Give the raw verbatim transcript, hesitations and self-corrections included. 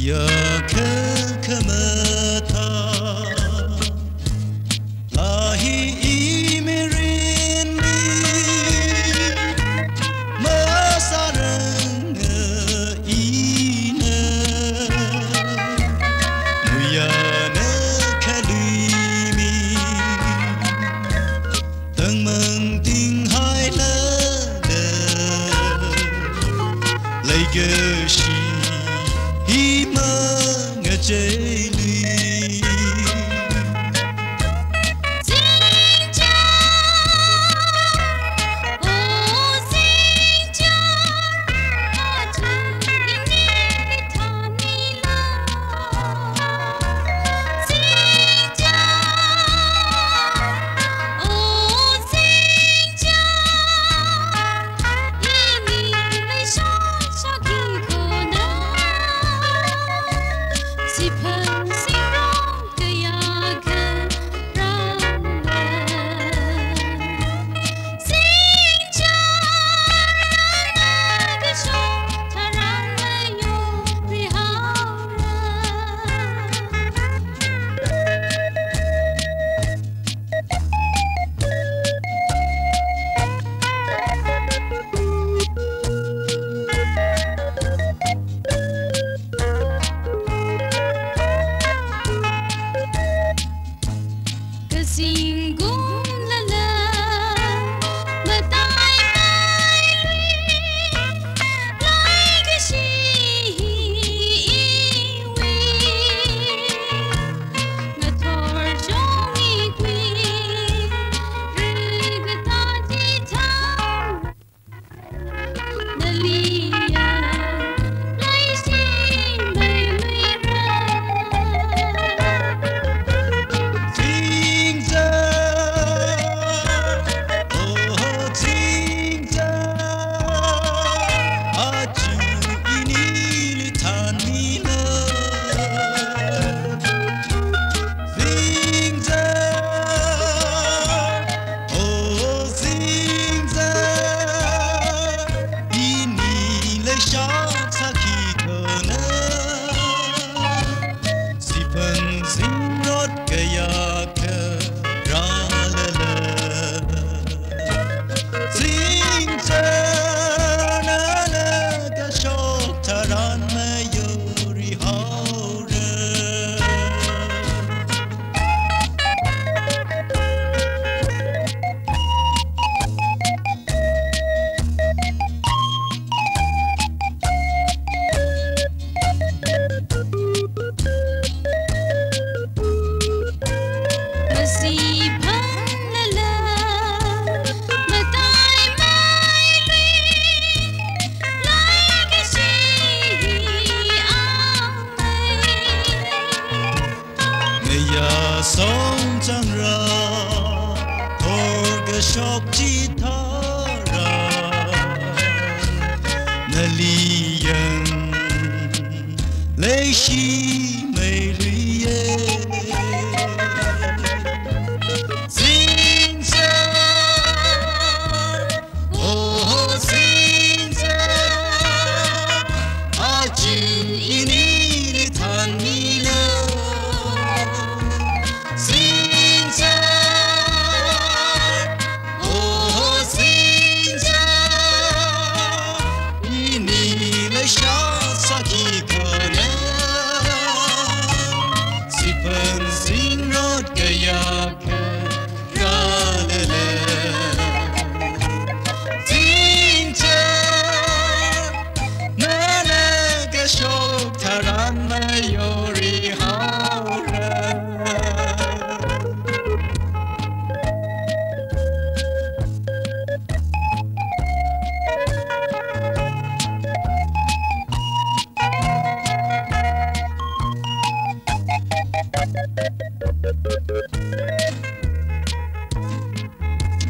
ya kemata lahi imerin masarang ina muyana kalimi tang mang ting hai la lai ge shi Zingchar, oh Zingchar, ini Tammi la. Zingchar, oh Zingchar, ini Malaysia sakit kona. Sipan singrong kaya kerangan Zingchar nagasong tarang layo Singgung lala matai mai lai cái gì wi ngất thor trong nghi quy rư cái ta chỉ thao nalia lai xin bay lui ra song chang ra thor ga shok chi tha ra naliyan lei shi mei lui ye Zingchar, oh Zingchar, I